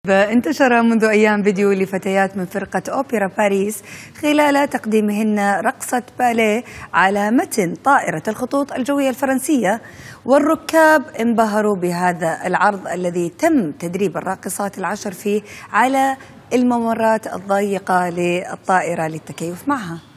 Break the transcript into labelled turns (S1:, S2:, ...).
S1: انتشر منذ أيام فيديو لفتيات من فرقة أوبرا باريس خلال تقديمهن رقصة باليه على متن طائرة الخطوط الجوية الفرنسية، والركاب انبهروا بهذا العرض الذي تم تدريب الراقصات العشر فيه على الممرات الضيقة للطائرة للتكيف معها.